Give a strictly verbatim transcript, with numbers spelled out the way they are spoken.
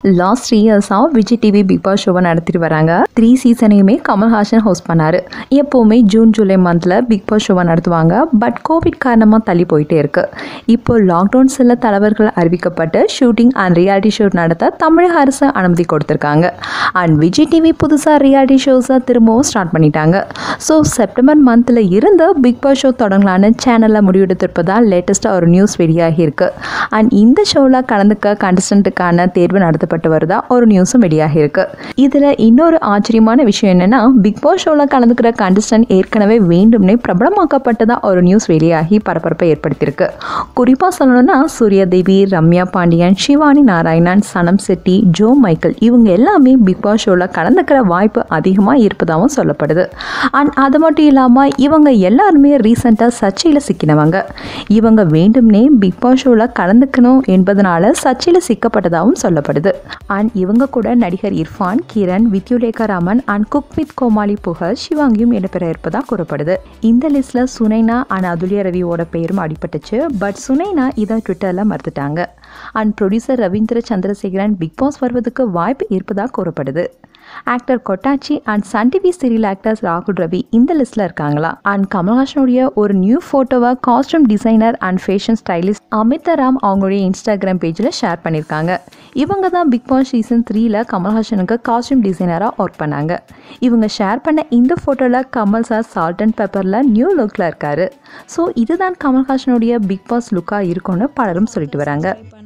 Last three இயர்ஸாக Vijay TV big pass ஷோவை நடத்திட்டு வராங்க. த்ரீ சீசனையுமே கமல்ஹாசன் ஹோஸ்ட் பண்ணாரு. எப்போவுமே ஜூன் ஜூலை மந்தில் பிக் பாஸ் ஷோவை நடத்துவாங்க. பட் கோவிட் காரணமாக தள்ளி போயிட்டே இருக்கு. இப்போ லாக்டவுன் சில தலைவர்கள் அறிவிக்கப்பட்டு ஷூட்டிங் அண்ட் ரியாலிட்டி ஷோ நடத்த தமிழக அரசு அனுமதி கொடுத்துருக்காங்க. அண்ட் விஜய் டிவி புதுசாக ரியாலிட்டி ஷோஸை திரும்பவும் ஸ்டார்ட் பண்ணிட்டாங்க. ஸோ செப்டம்பர் மந்தில் இருந்து பிக் பாஸ் ஷோ தொடங்கலான்னு சேனலில் முடிவெடுத்திருப்பதா லேட்டஸ்ட்டாக ஒரு நியூஸ் வெளியாகி இருக்கு. அண்ட் இந்த ஷோவில் கலந்துக்க கண்டஸ்டன்ட்டுக்கான தேர்வு நடத்தப்பட்டு வருதா ஒரு நியூஸும் வெளியாகி இருக்கு. இதில் இன்னொரு ஆச்சரியமான விஷயம் என்னன்னா, பிக் பாஸ் ஷோவில் கலந்துக்கிற கண்டஸ்டன்ட் ஏற்கனவே வேண்டும்னே பிரபலமாக்கப்பட்டதா ஒரு நியூஸ் வெளியாகி பரபரப்பை ஏற்படுத்தியிருக்கு. குறிப்பாக சொல்லணும்னா சூர்யாதேவி, ரம்யா பாண்டியன், சிவானி நாராயணன், சனம் செட்டி, ஜோ மைக்கேல் இவங்க எல்லாமே பிக் பாஸ் ஷோவில் கலந்துக்கிற வாய்ப்பு அதிகமாக இருப்பதாகவும் சொல்லப்படுது. அண்ட் அது மட்டும் இல்லாமல் இவங்க எல்லாருமே ரீசெண்டாக சர்ச்சையில் சிக்கினவங்க. இவங்க வேண்டும்னே பிக் பாஸ் ஷோவில் கலந்துக்கணும் என்பதனால சர்ச்சையில் சிக்கப்பட்டதாகவும் சொல்லப்படுது. அண்ட் இவங்க கூட நடிகர் Irfan, Kiran, Vidyullekha Raman and cook with Komali Pugazh, சிவாங்கியும் இடம்பெற இருப்பதா கூறப்படுது. இந்த லிஸ்ட்ல சுனைனா அண்ட் அதுல்யா ரவியோட பெயரும் அடிபட்டுச்சு. பட் சுனைனா இதை ட்விட்டர்ல மறுத்துட்டாங்க. And producer Ravindra Chandrasekaran Bigg Boss வருவதற்கு வாய்ப்பு இருப்பதாக கூறப்படுது. Actor Kottachi and Sun TV serial actors ராகுல் ரவி இந்த லிஸ்ட்ல இருக்காங்களா. அண்ட் கமல்ஹாசனுடைய ஒரு நியூ போட்டோவை costume designer and fashion stylist Amitha Ram அவங்களுடைய இன்ஸ்டாகிராம் பேஜில் ஷேர் பண்ணியிருக்காங்க. இவங்க தான் பிக் பாஸ் சீசன் த்ரீல கமல்ஹாசனுக்கு காஸ்டியூம் டிசைனராக ஒர்க் பண்ணாங்க. இவங்க ஷேர் பண்ண இந்த ஃபோட்டோவில் கமல் சார் சால்ட் அண்ட் பெப்பரில் நியூ லுக்கில் இருக்காரு. ஸோ இதுதான் கமல்ஹாசனுடைய பிக் பாஸ் லுக்காக இருக்கும்னு பலரும் சொல்லிட்டு வராங்க.